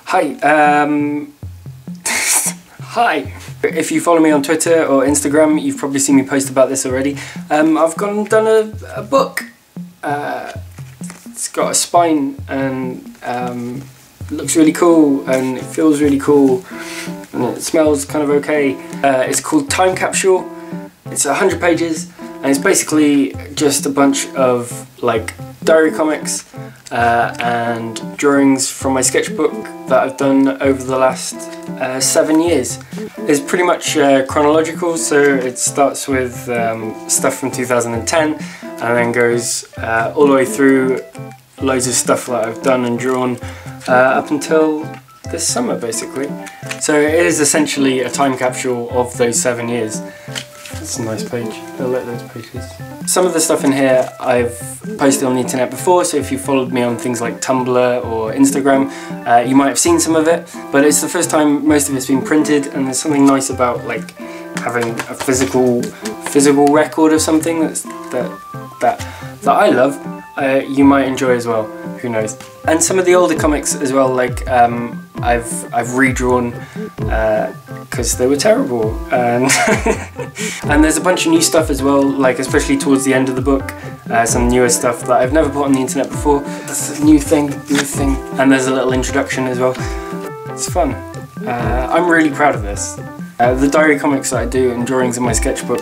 Hi. Hi. If you follow me on Twitter or Instagram, you've probably seen me post about this already. I've gone and done a book. It's got a spine and looks really cool and it feels really cool and it smells kind of okay. It's called Time Capsule. It's 100 pages and it's basically just a bunch of like diary comics and drawings from my sketchbook that I've done over the last 7 years. It's pretty much chronological, so it starts with stuff from 2010 and then goes all the way through loads of stuff that I've done and drawn up until this summer basically. So it is essentially a time capsule of those 7 years. That's a nice page. I like those pages. Some of the stuff in here I've posted on the internet before, so if you followed me on things like Tumblr or Instagram, you might have seen some of it, but it's the first time most of it's been printed, and there's something nice about like having a physical record of something that I love. You might enjoy as well, who knows. And some of the older comics as well, like I've redrawn because they were terrible, and and there's a bunch of new stuff as well, like especially towards the end of the book, some newer stuff that I've never put on the internet before. That's a new thing, and there's a little introduction as well. It's fun. I'm really proud of this. The diary comics that I do and drawings in my sketchbook,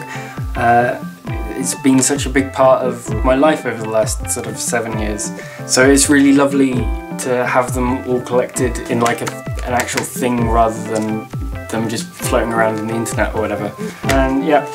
it's been such a big part of my life over the last sort of 7 years. So it's really lovely to have them all collected in like an actual thing rather than them just floating around on the internet or whatever. And yeah,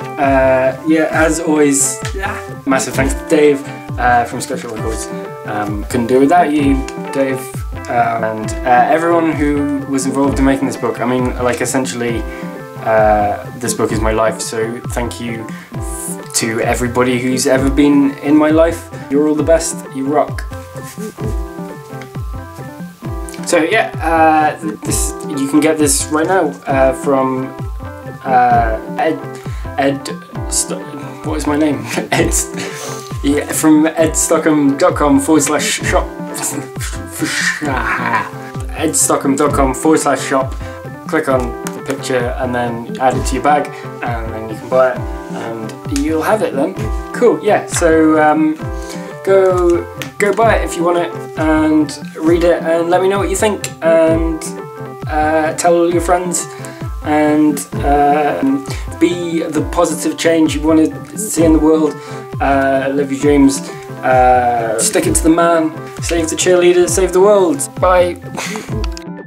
as always, massive thanks to Dave from Sketchbook Records. Couldn't do it without you, Dave. And everyone who was involved in making this book. I mean, like essentially, this book is my life, so thank you to everybody who's ever been in my life. You're all the best, you rock. So yeah, you can get this right now from what is my name? From edstockham.com/shop. edstockham.com/shop. Click on the picture and then add it to your bag, and then you can buy it and you'll have it then. Cool, yeah, so go buy it if you want it and read it and let me know what you think, and tell all your friends, and be the positive change you want to see in the world. Live your dreams, stick it to the man, save the cheerleader, save the world. Bye.